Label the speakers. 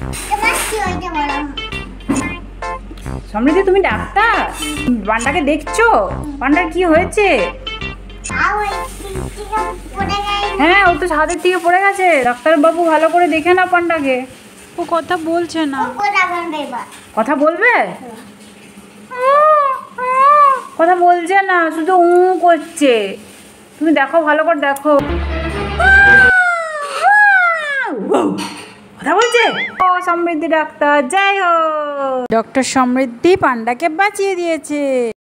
Speaker 1: সমৃদ্ধি, তুমি ডাক্তার? পান্ডাকে দেখছো? পান্ডার কি হয়েছে? হ্যাঁ, ও তো ছাদের থেকে পড়ে গেছে। ডাক্তার বাবু ভালো করে দেখে না পান্ডাকে। ও কথা বলছে না। কথা বলবে? কথা বলছে না, শুধু করছে। তুমি দেখো, ভালো করে দেখো। কথা বলছে। ও সমৃদ্ধি ডাক্তার, যাই হোক, ডক্টর সমৃদ্ধি পান্ডাকে বাঁচিয়ে দিয়েছে।